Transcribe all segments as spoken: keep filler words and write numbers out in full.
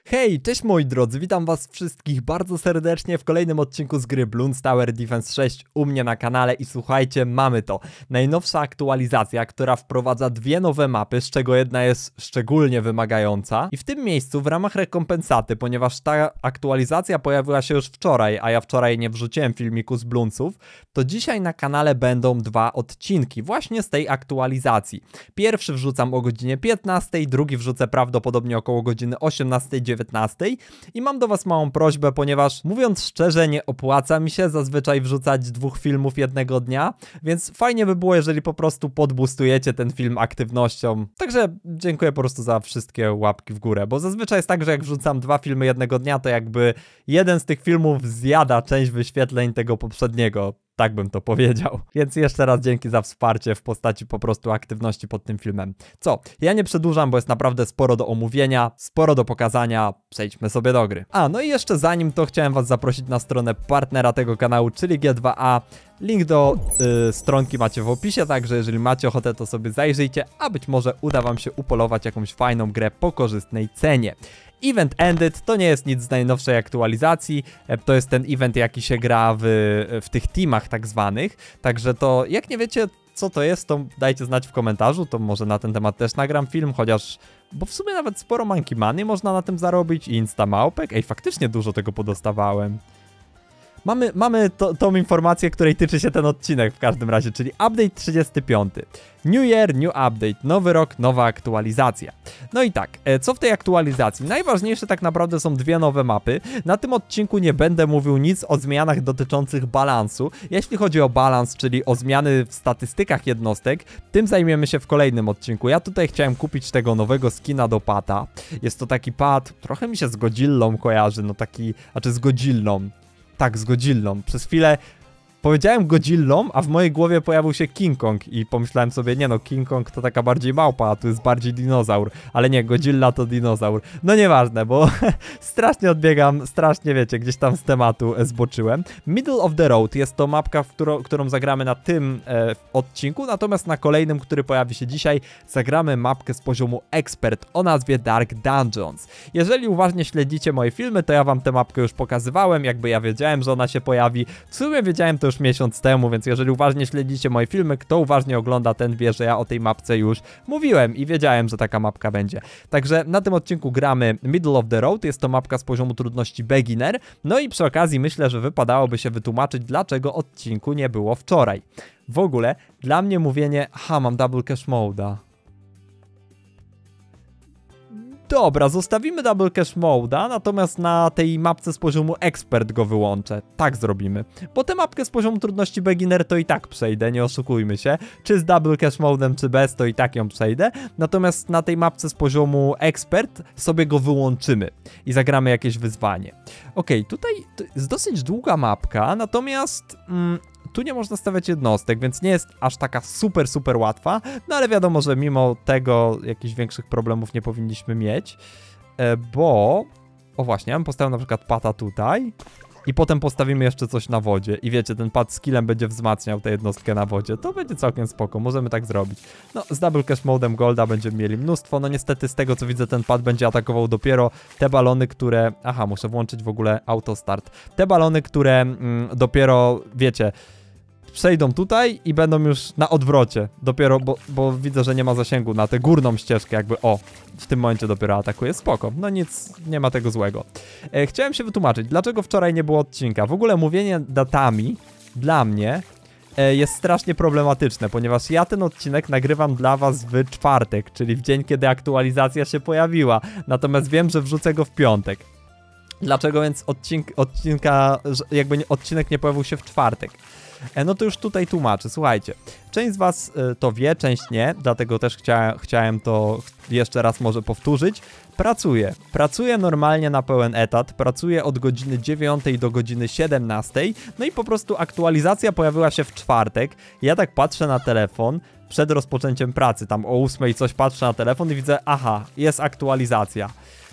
Hej, cześć moi drodzy, witam was wszystkich bardzo serdecznie w kolejnym odcinku z gry Bloons Tower Defense sześć u mnie na kanale i słuchajcie, mamy to. Najnowsza aktualizacja, która wprowadza dwie nowe mapy, z czego jedna jest szczególnie wymagająca. I w tym miejscu w ramach rekompensaty, ponieważ ta aktualizacja pojawiła się już wczoraj, a ja wczoraj nie wrzuciłem filmiku z Bloonsów, to dzisiaj na kanale będą dwa odcinki właśnie z tej aktualizacji. Pierwszy wrzucam o godzinie piętnastej, drugi wrzucę prawdopodobnie około godziny osiemnastej dziewiętnastej i mam do was małą prośbę, ponieważ mówiąc szczerze nie opłaca mi się zazwyczaj wrzucać dwóch filmów jednego dnia, więc fajnie by było, jeżeli po prostu podboostujecie ten film aktywnością. Także dziękuję po prostu za wszystkie łapki w górę, bo zazwyczaj jest tak, że jak wrzucam dwa filmy jednego dnia, to jakby jeden z tych filmów zjada część wyświetleń tego poprzedniego. Tak bym to powiedział. Więc jeszcze raz dzięki za wsparcie w postaci po prostu aktywności pod tym filmem. Co? Ja nie przedłużam, bo jest naprawdę sporo do omówienia, sporo do pokazania. Przejdźmy sobie do gry. A, no i jeszcze zanim to chciałem was zaprosić na stronę partnera tego kanału, czyli G dwa A. Link do yy, stronki macie w opisie, także jeżeli macie ochotę, to sobie zajrzyjcie, a być może uda wam się upolować jakąś fajną grę po korzystnej cenie. Event Ended to nie jest nic z najnowszej aktualizacji, to jest ten event, jaki się gra w, w tych teamach tak zwanych, także to jak nie wiecie co to jest, to dajcie znać w komentarzu, to może na ten temat też nagram film, chociaż, bo w sumie nawet sporo monkey money można na tym zarobić i insta małpek, ej faktycznie dużo tego podostawałem. Mamy, mamy to, tą informację, której tyczy się ten odcinek w każdym razie, czyli update trzydziesty piąty. New Year, New Update, nowy rok, nowa aktualizacja. No i tak, co w tej aktualizacji? Najważniejsze tak naprawdę są dwie nowe mapy. Na tym odcinku nie będę mówił nic o zmianach dotyczących balansu. Jeśli chodzi o balans, czyli o zmiany w statystykach jednostek, tym zajmiemy się w kolejnym odcinku. Ja tutaj chciałem kupić tego nowego skina do pata. Jest to taki pad, trochę mi się z Godzillą kojarzy, no taki, znaczy z Godzillą. Tak, z Godzillą. Przez chwilę powiedziałem Godzillą, a w mojej głowie pojawił się King Kong i pomyślałem sobie, nie no, King Kong to taka bardziej małpa, a tu jest bardziej dinozaur. Ale nie, Godzilla to dinozaur. No nieważne, bo strasznie odbiegam, strasznie wiecie, gdzieś tam z tematu zboczyłem. Middle of the Road jest to mapka, w którą, którą zagramy na tym e, odcinku, natomiast na kolejnym, który pojawi się dzisiaj, zagramy mapkę z poziomu Expert o nazwie Dark Dungeons. Jeżeli uważnie śledzicie moje filmy, to ja wam tę mapkę już pokazywałem, jakby ja wiedziałem, że ona się pojawi. W sumie wiedziałem to już miesiąc temu, więc jeżeli uważnie śledzicie moje filmy, kto uważnie ogląda, ten wie, że ja o tej mapce już mówiłem i wiedziałem, że taka mapka będzie. Także na tym odcinku gramy Middle of the Road, jest to mapka z poziomu trudności Beginner, no i przy okazji myślę, że wypadałoby się wytłumaczyć, dlaczego odcinku nie było wczoraj. W ogóle, dla mnie mówienie, aha, mam double cache mode'a. Dobra, zostawimy double cache mode'a, natomiast na tej mapce z poziomu Expert go wyłączę. Tak zrobimy. Bo tę mapkę z poziomu trudności Beginner to i tak przejdę, nie oszukujmy się. Czy z double cache mode'em, czy bez, to i tak ją przejdę. Natomiast na tej mapce z poziomu Expert sobie go wyłączymy i zagramy jakieś wyzwanie. Okej, okay, tutaj to jest dosyć długa mapka, natomiast... Mm, tu nie można stawiać jednostek, więc nie jest aż taka super, super łatwa, no ale wiadomo, że mimo tego jakichś większych problemów nie powinniśmy mieć, bo... O właśnie, ja bym postawił na przykład pata tutaj i potem postawimy jeszcze coś na wodzie i wiecie, ten pad skillem będzie wzmacniał tę jednostkę na wodzie, to będzie całkiem spoko, możemy tak zrobić. No, z double cache modem golda będziemy mieli mnóstwo, no niestety z tego co widzę ten pad będzie atakował dopiero te balony, które... Aha, muszę włączyć w ogóle autostart. Te balony, które mm, dopiero, wiecie... przejdą tutaj i będą już na odwrocie. Dopiero, bo, bo widzę, że nie ma zasięgu na tę górną ścieżkę, jakby o, w tym momencie dopiero atakuje. Spoko, no nic, nie ma tego złego. E, chciałem się wytłumaczyć, dlaczego wczoraj nie było odcinka. W ogóle mówienie datami dla mnie e, jest strasznie problematyczne, ponieważ ja ten odcinek nagrywam dla was w czwartek, czyli w dzień, kiedy aktualizacja się pojawiła. Natomiast wiem, że wrzucę go w piątek. Dlaczego więc odcink, odcinka, jakby nie, odcinek nie pojawił się w czwartek? No to już tutaj tłumaczę, słuchajcie, część z was y, to wie, część nie, dlatego też chcia, chciałem to jeszcze raz może powtórzyć. Pracuję, pracuję normalnie na pełen etat, pracuję od godziny dziewiątej do godziny siedemnastej, no i po prostu aktualizacja pojawiła się w czwartek, ja tak patrzę na telefon przed rozpoczęciem pracy, tam o ósmej coś patrzę na telefon i widzę, aha, jest aktualizacja.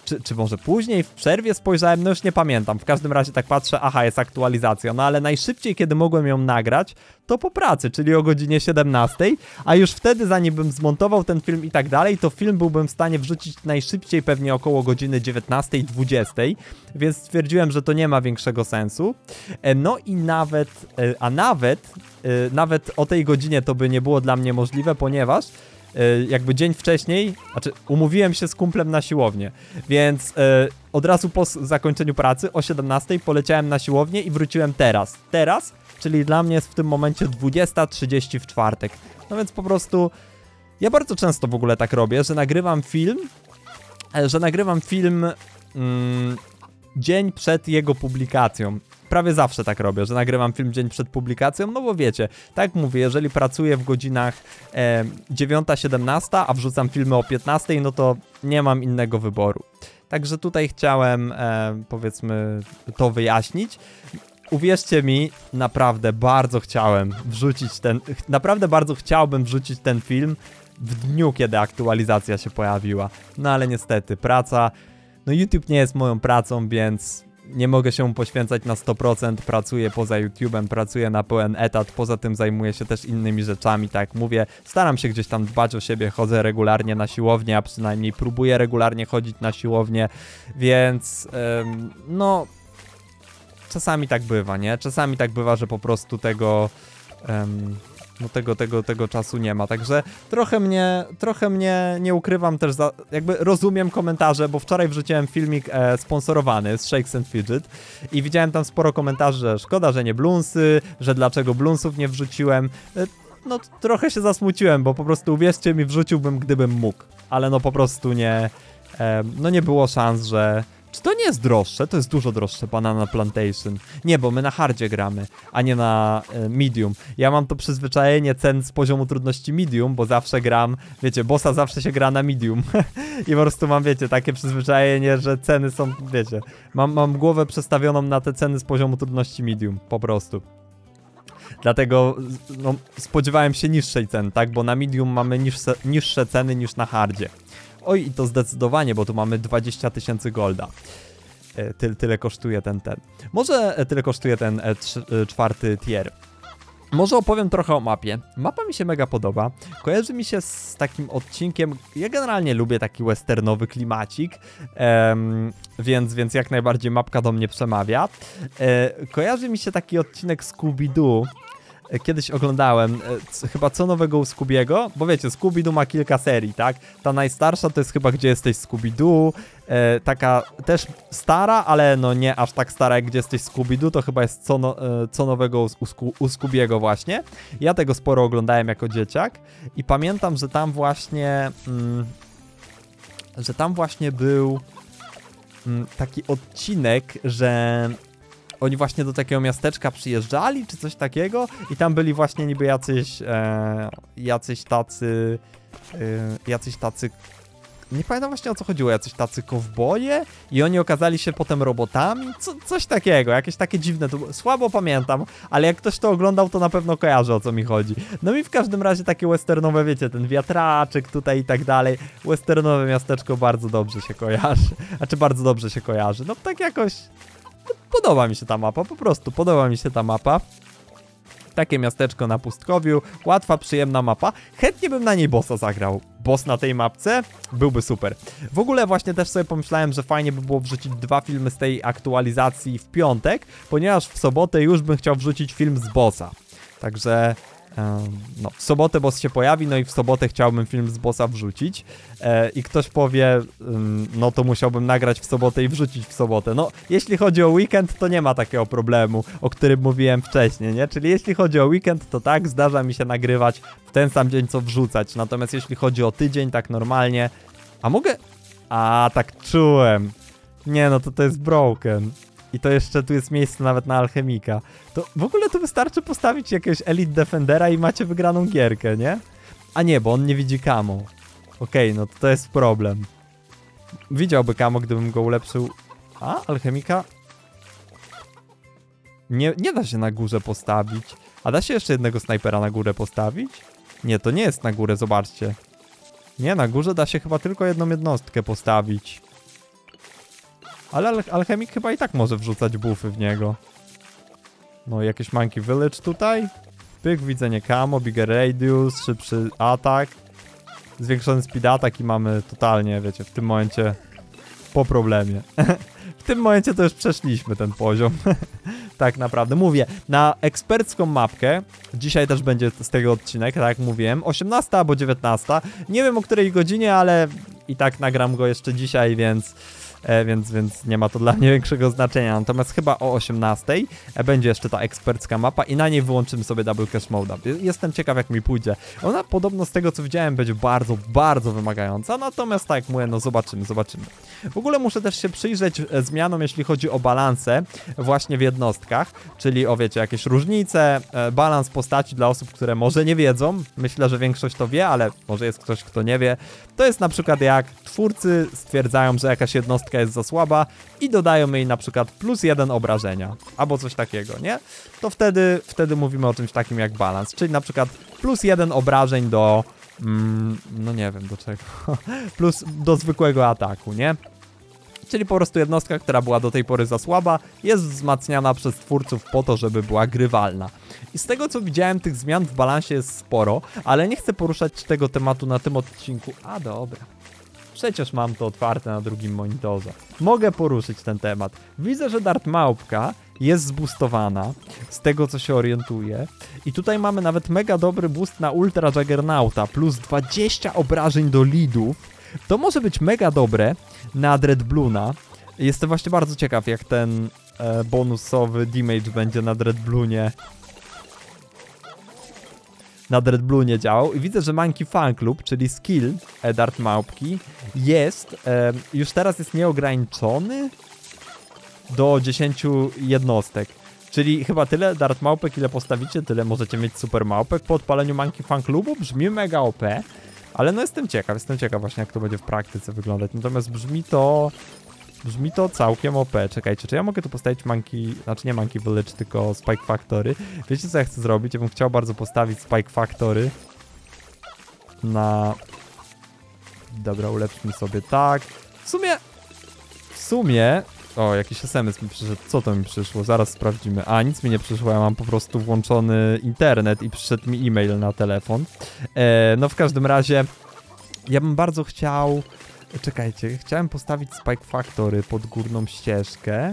czy, czy może później, w przerwie spojrzałem, no już nie pamiętam. W każdym razie tak patrzę, aha, jest aktualizacja. No ale najszybciej, kiedy mogłem ją nagrać, to po pracy, czyli o godzinie siedemnastej, a już wtedy, zanim bym zmontował ten film i tak dalej, to film byłbym w stanie wrzucić najszybciej pewnie około godziny dziewiętnastej, dwudziestej, więc stwierdziłem, że to nie ma większego sensu. No i nawet, a nawet, nawet o tej godzinie to by nie było dla mnie możliwe, ponieważ jakby dzień wcześniej, znaczy umówiłem się z kumplem na siłownię, więc e, od razu po zakończeniu pracy o siedemnastej poleciałem na siłownię i wróciłem teraz. Teraz, czyli dla mnie jest w tym momencie dwudziesta trzydzieści w czwartek. No więc po prostu ja bardzo często w ogóle tak robię, że nagrywam film, e, że nagrywam film mm, dzień przed jego publikacją. Prawie zawsze tak robię, że nagrywam film dzień przed publikacją, no bo wiecie, tak jak mówię, jeżeli pracuję w godzinach e, dziewiąta siedemnasta, a wrzucam filmy o piętnastej, no to nie mam innego wyboru. Także tutaj chciałem, e, powiedzmy, to wyjaśnić. Uwierzcie mi, naprawdę bardzo chciałem wrzucić ten, naprawdę bardzo chciałbym wrzucić ten film w dniu, kiedy aktualizacja się pojawiła. No ale niestety, praca, no YouTube nie jest moją pracą, więc nie mogę się poświęcać na sto procent, pracuję poza YouTube'em, pracuję na pełen etat, poza tym zajmuję się też innymi rzeczami, tak jak mówię, staram się gdzieś tam dbać o siebie, chodzę regularnie na siłownię, a przynajmniej próbuję regularnie chodzić na siłownię, więc ym, no czasami tak bywa, nie? Czasami tak bywa, że po prostu tego... Ym, no tego, tego, tego czasu nie ma, także trochę mnie, trochę mnie, nie ukrywam też, za, jakby rozumiem komentarze, bo wczoraj wrzuciłem filmik e, sponsorowany z Shakes and Fidget i widziałem tam sporo komentarzy, że szkoda, że nie Bloonsy, że dlaczego Bloonsów nie wrzuciłem, e, no trochę się zasmuciłem, bo po prostu uwierzcie mi, wrzuciłbym, gdybym mógł, ale no po prostu nie, e, no nie było szans, że... Czy to nie jest droższe? To jest dużo droższe, Banana Plantation. Nie, bo my na hardzie gramy, a nie na e, medium. Ja mam to przyzwyczajenie cen z poziomu trudności medium, bo zawsze gram, wiecie, bossa zawsze się gra na medium. I po prostu mam, wiecie, takie przyzwyczajenie, że ceny są, wiecie, mam, mam głowę przestawioną na te ceny z poziomu trudności medium, po prostu. Dlatego no, spodziewałem się niższej ceny, tak? Bo na medium mamy niższe, niższe ceny niż na hardzie. Oj, i to zdecydowanie, bo tu mamy dwadzieścia tysięcy golda. E, ty, tyle kosztuje ten ten. Może e, tyle kosztuje ten e, trzy, e, czwarty tier. Może opowiem trochę o mapie. Mapa mi się mega podoba. Kojarzy mi się z takim odcinkiem. Ja generalnie lubię taki westernowy klimacik, em, więc, więc jak najbardziej mapka do mnie przemawia. E, kojarzy mi się taki odcinek Scooby-Doo. Kiedyś oglądałem e, chyba co nowego u Scoobiego, bo wiecie, Scooby-Doo ma kilka serii, tak? Ta najstarsza to jest chyba Gdzie jesteś Scooby-Doo, e, taka też stara, ale no nie aż tak stara jak Gdzie jesteś Scooby-Doo, to chyba jest co, no, e, co nowego u, u, u Scoobiego właśnie. Ja tego sporo oglądałem jako dzieciak i pamiętam, że tam właśnie, mm, że tam właśnie był mm, taki odcinek, że... Oni właśnie do takiego miasteczka przyjeżdżali, czy coś takiego i tam byli właśnie niby jacyś, e, jacyś tacy, e, jacyś tacy, nie pamiętam właśnie o co chodziło, jacyś tacy kowboje i oni okazali się potem robotami, co, coś takiego, jakieś takie dziwne, to słabo pamiętam, ale jak ktoś to oglądał, to na pewno kojarzy, o co mi chodzi. No i w każdym razie takie westernowe, wiecie, ten wiatraczek tutaj i tak dalej, westernowe miasteczko bardzo dobrze się kojarzy, znaczy bardzo dobrze się kojarzy, no tak jakoś... Podoba mi się ta mapa, po prostu podoba mi się ta mapa. Takie miasteczko na pustkowiu, łatwa, przyjemna mapa. Chętnie bym na niej bossa zagrał. Boss na tej mapce byłby super. W ogóle właśnie też sobie pomyślałem, że fajnie by było wrzucić dwa filmy z tej aktualizacji w piątek, ponieważ w sobotę już bym chciał wrzucić film z bossa. Także... no, w sobotę boss się pojawi, no i w sobotę chciałbym film z bossa wrzucić e, i ktoś powie, ym, no to musiałbym nagrać w sobotę i wrzucić w sobotę. No, jeśli chodzi o weekend, to nie ma takiego problemu, o którym mówiłem wcześniej, nie? Czyli jeśli chodzi o weekend, to tak, zdarza mi się nagrywać w ten sam dzień, co wrzucać. Natomiast jeśli chodzi o tydzień, tak normalnie, a mogę... A, tak czułem. Nie, no to to jest broken. I to jeszcze tu jest miejsce nawet na alchemika. To w ogóle tu wystarczy postawić jakiegoś Elite Defendera i macie wygraną gierkę, nie? A nie, bo on nie widzi Camo. Okej, okay, no to, to jest problem. Widziałby Camo, gdybym go ulepszył. A, alchemika? Nie, nie da się na górze postawić. A da się jeszcze jednego snajpera na górę postawić? Nie, to nie jest na górę, zobaczcie. Nie, na górze da się chyba tylko jedną jednostkę postawić. Ale al alchemik chyba i tak może wrzucać buffy w niego. No, jakieś Monkey Village tutaj. Pyk, widzenie camo, bigger radius, szybszy atak. Zwiększony speed attack i mamy totalnie, wiecie, w tym momencie po problemie. W tym momencie to już przeszliśmy ten poziom. Tak naprawdę. Mówię, na ekspercką mapkę, dzisiaj też będzie z tego odcinek, tak jak mówiłem, osiemnasta albo dziewiętnasta. Nie wiem o której godzinie, ale i tak nagram go jeszcze dzisiaj, więc... E, więc, więc nie ma to dla mnie większego znaczenia. Natomiast chyba o osiemnastej e, będzie jeszcze ta ekspercka mapa i na niej wyłączymy sobie Double Cash Mode. Jestem ciekaw, jak mi pójdzie. Ona podobno z tego, co widziałem, będzie bardzo, bardzo wymagająca. Natomiast tak jak mówię, no zobaczymy, zobaczymy. W ogóle muszę też się przyjrzeć e, zmianom, jeśli chodzi o balanse właśnie w jednostkach, czyli o, wiecie, jakieś różnice, e, balans postaci dla osób, które może nie wiedzą. Myślę, że większość to wie, ale może jest ktoś, kto nie wie. To jest na przykład jak twórcy stwierdzają, że jakaś jednostka jest za słaba i dodają jej na przykład plus jeden obrażenia, albo coś takiego, nie? To wtedy, wtedy mówimy o czymś takim jak balans, czyli na przykład plus jeden obrażeń do, mm, no nie wiem do czego, plus do zwykłego ataku, nie? Czyli po prostu jednostka, która była do tej pory za słaba, jest wzmacniana przez twórców po to, żeby była grywalna. I z tego, co widziałem, tych zmian w balansie jest sporo, ale nie chcę poruszać tego tematu na tym odcinku. A dobra. Przecież mam to otwarte na drugim monitorze. Mogę poruszyć ten temat. Widzę, że Dart Małpka jest zboostowana, z tego co się orientuję. I tutaj mamy nawet mega dobry boost na Ultra Juggernauta, plus dwadzieścia obrażeń do leadów. To może być mega dobre na Dreadbloona. Jestem właśnie bardzo ciekaw, jak ten e, bonusowy damage będzie na Dreadbloonie. Na Dreadbloonie działał i widzę, że Monkey Fan Club, czyli skill e, Dart Małpki jest, e, już teraz jest nieograniczony do dziesięciu jednostek. Czyli chyba tyle Dart Małpek, ile postawicie, tyle możecie mieć super małpek po odpaleniu Monkey Fan Clubu. Brzmi mega O P, ale no jestem ciekaw, jestem ciekaw właśnie, jak to będzie w praktyce wyglądać. Natomiast brzmi to... Brzmi to całkiem O P. Czekajcie, czy ja mogę tu postawić Monkey... Znaczy nie Monkey Village, tylko Spike Factory. Wiecie, co ja chcę zrobić? Ja bym chciał bardzo postawić Spike Factory na... Dobra, ulepszmy sobie tak. W sumie... W sumie... O, jakiś es em es mi przyszedł. Co to mi przyszło? Zaraz sprawdzimy. A, nic mi nie przyszło. Ja mam po prostu włączony internet i przyszedł mi e-mail na telefon. E, no w każdym razie... Ja bym bardzo chciał... Czekajcie, chciałem postawić Spike Factory pod górną ścieżkę.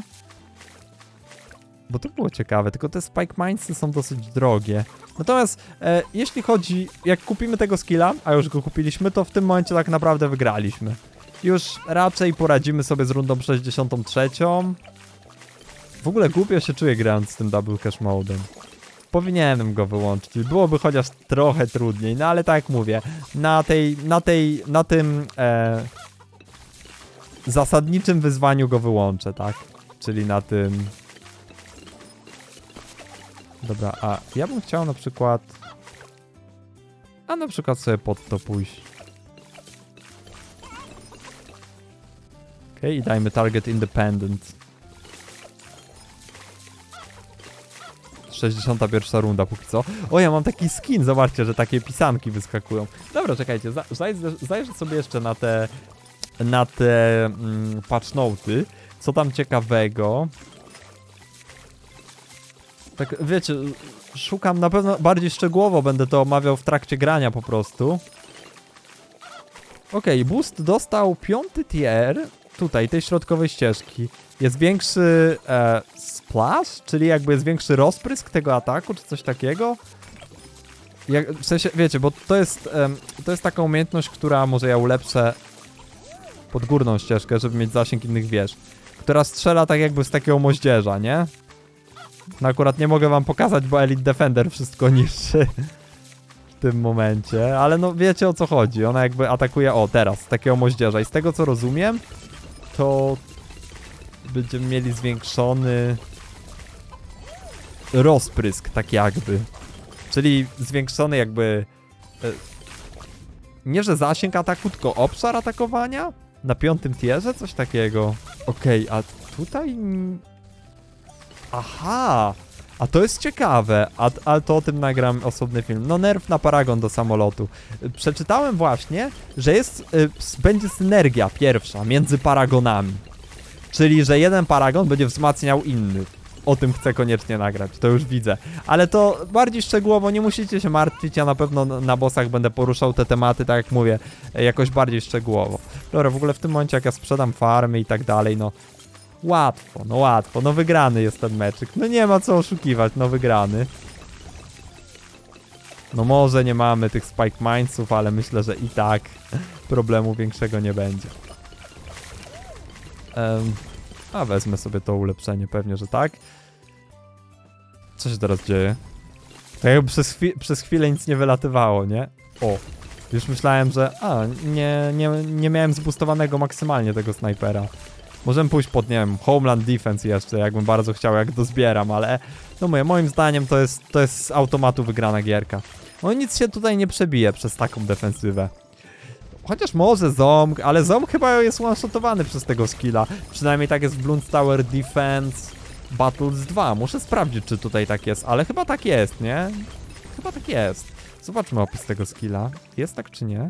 Bo to było ciekawe, tylko te Spike Minesy są dosyć drogie. Natomiast e, jeśli chodzi, jak kupimy tego skilla, a już go kupiliśmy, to w tym momencie tak naprawdę wygraliśmy. Już raczej poradzimy sobie z rundą sześćdziesiątą trzecią. W ogóle głupio się czuję grając z tym Double Cash Modem. Powinienem go wyłączyć, byłoby chociaż trochę trudniej, no ale tak jak mówię, na tej, na tej, na tym e, zasadniczym wyzwaniu go wyłączę, tak? Czyli na tym... Dobra, a ja bym chciał na przykład... A na przykład sobie pod to pójść. Okej, okay, i dajmy Target Independent. sześćdziesiąta pierwsza runda póki co. O, ja mam taki skin, zobaczcie, że takie pisanki wyskakują. Dobra, czekajcie, zajrzę, zajrzę sobie jeszcze na te na te mm, patch noty. Co tam ciekawego? Tak, wiecie, szukam na pewno bardziej szczegółowo, będę to omawiał w trakcie grania po prostu. Okej, okay, boost dostał piąty tier, tutaj, tej środkowej ścieżki. Jest większy e, splash, czyli jakby jest większy rozprysk tego ataku, czy coś takiego. Jak, w sensie, wiecie, bo to jest, e, to jest taka umiejętność, która może ja ulepszę pod górną ścieżkę, żeby mieć zasięg innych wież. Która strzela tak jakby z takiego moździerza, nie? No akurat nie mogę wam pokazać, bo Elite Defender wszystko niszczy w tym momencie, ale no wiecie o co chodzi. Ona jakby atakuje, o teraz, z takiego moździerza i z tego co rozumiem, to będziemy mieli zwiększony rozprysk, tak jakby. Czyli zwiększony jakby... E, nie, że zasięg ataku, tylko obszar atakowania? Na piątym tierze? Coś takiego. Okej, okay, a tutaj... Aha! A to jest ciekawe, a, a to o tym nagram osobny film. No nerf na paragon do samolotu. Przeczytałem właśnie, że jest, y, będzie synergia pierwsza między paragonami. Czyli, że jeden paragon będzie wzmacniał inny. O tym chcę koniecznie nagrać, to już widzę. Ale to bardziej szczegółowo, nie musicie się martwić, ja na pewno na bossach będę poruszał te tematy, tak jak mówię, jakoś bardziej szczegółowo. Dobra, w ogóle w tym momencie jak ja sprzedam farmy i tak dalej, no łatwo, no łatwo, no wygrany jest ten meczyk. No nie ma co oszukiwać, no wygrany. No może nie mamy tych Spike Minesów, ale myślę, że i tak problemu większego nie będzie. Um, a wezmę sobie to ulepszenie, pewnie, że tak. Co się teraz dzieje? Tak jakby przez, chwi przez chwilę nic nie wylatywało, nie? O, już myślałem, że... A, nie, nie, nie miałem zboostowanego maksymalnie tego snajpera. Możemy pójść pod, nie wiem, Homeland Defense jeszcze, jakbym bardzo chciał, jak dozbieram, ale... No mówię, moim zdaniem to jest, to jest z automatu wygrana gierka. No nic się tutaj nie przebije przez taką defensywę. Chociaż może Zomg, ale Zomg chyba jest one-shotowany przez tego skilla. Przynajmniej tak jest w Bloons Tower Defense Battles dwa. Muszę sprawdzić, czy tutaj tak jest, ale chyba tak jest, nie? Chyba tak jest. Zobaczmy opis tego skilla. Jest tak, czy nie?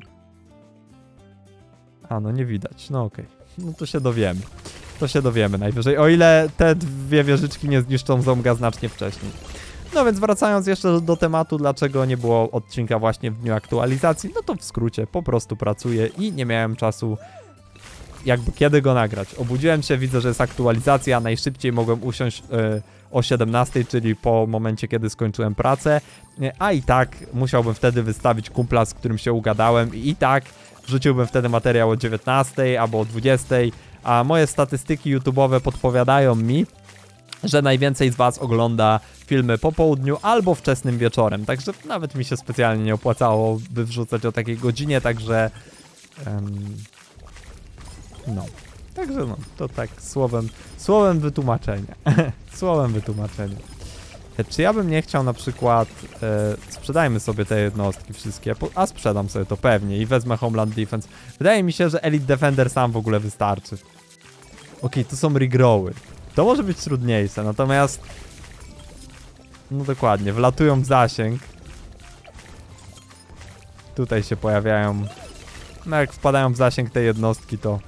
A, no nie widać. No okej. Okay. No to się dowiemy. To się dowiemy najwyżej. O ile te dwie wieżyczki nie zniszczą Zomga znacznie wcześniej. No więc wracając jeszcze do, do tematu, dlaczego nie było odcinka właśnie w dniu aktualizacji, no to w skrócie, po prostu pracuję i nie miałem czasu jakby kiedy go nagrać. Obudziłem się, widzę, że jest aktualizacja, najszybciej mogłem usiąść yy, o siedemnastej, czyli po momencie, kiedy skończyłem pracę, yy, a i tak musiałbym wtedy wystawić kumpla, z którym się ugadałem i i tak wrzuciłbym wtedy materiał o dziewiętnastej albo o dwudziestej, a moje statystyki YouTube'owe podpowiadają mi, że najwięcej z was ogląda filmy po południu albo wczesnym wieczorem, także nawet mi się specjalnie nie opłacało by wrzucać o takiej godzinie, także um, no, także no, to tak słowem, słowem wytłumaczenia, słowem wytłumaczenia. Czy ja bym nie chciał na przykład, e, sprzedajmy sobie te jednostki wszystkie, a sprzedam sobie to pewnie i wezmę Homeland Defense. Wydaje mi się, że Elite Defender sam w ogóle wystarczy. Okej, tu są regrowy. To może być trudniejsze, natomiast... No dokładnie, wlatują w zasięg. Tutaj się pojawiają... No jak wpadają w zasięg te jednostki, to...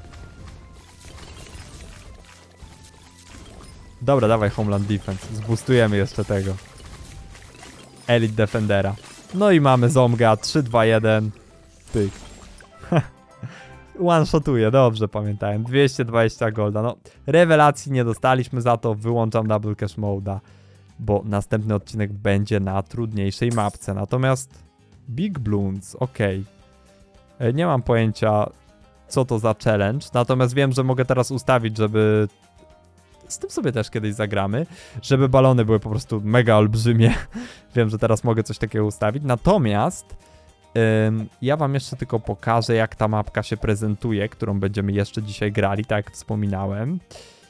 Dobra, dawaj Homeland Defense. Zboostujemy jeszcze tego. Elite Defendera. No i mamy Zomga, trzy, dwa, jeden. Pyk. One-shotuje, dobrze pamiętałem. dwieście dwadzieścia golda. No, rewelacji nie dostaliśmy za to. Wyłączam Double Cash Mode'a, bo następny odcinek będzie na trudniejszej mapce. Natomiast Big Bloons, ok. Nie mam pojęcia, co to za challenge. Natomiast wiem, że mogę teraz ustawić, żeby... Z tym sobie też kiedyś zagramy, żeby balony były po prostu mega olbrzymie. Wiem, że teraz mogę coś takiego ustawić. Natomiast ym, ja wam jeszcze tylko pokażę, jak ta mapka się prezentuje, którą będziemy jeszcze dzisiaj grali, tak jak wspominałem.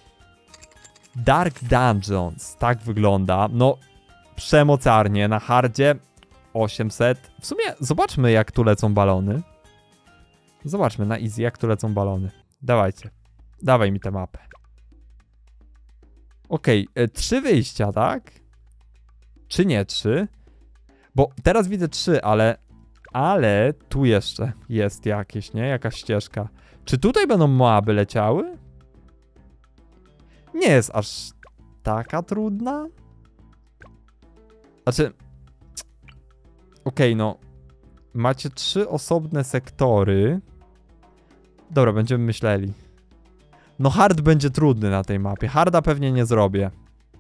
Dark Dungeons, tak wygląda. No, przemocarnie. Na hardzie osiemset. W sumie zobaczmy, jak tu lecą balony. Zobaczmy na easy, jak tu lecą balony. Dawajcie. Dawaj mi tę mapę. Okej, okay, trzy wyjścia, tak? Czy nie trzy? Bo teraz widzę trzy, ale... Ale tu jeszcze jest jakieś, nie? Jakaś ścieżka. Czy tutaj będą moaby leciały? Nie jest aż taka trudna. Znaczy... Okej, okay, no... Macie trzy osobne sektory. Dobra, będziemy myśleli. No hard będzie trudny na tej mapie. Harda pewnie nie zrobię.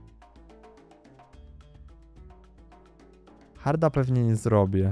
Harda pewnie nie zrobię.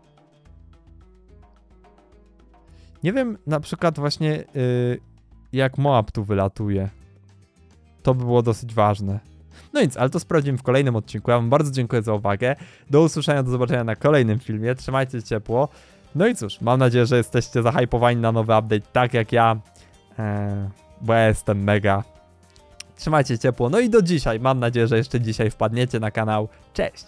Nie wiem na przykład właśnie yy, jak Moab tu wylatuje. To by było dosyć ważne. No nic, ale to sprawdzimy w kolejnym odcinku. Ja wam bardzo dziękuję za uwagę. Do usłyszenia, do zobaczenia na kolejnym filmie. Trzymajcie się ciepło. No i cóż, mam nadzieję, że jesteście zahypowani na nowy update, tak jak ja. Eee... Bo ja jestem mega. Trzymajcie ciepło. No i do dzisiaj. Mam nadzieję, że jeszcze dzisiaj wpadniecie na kanał. Cześć!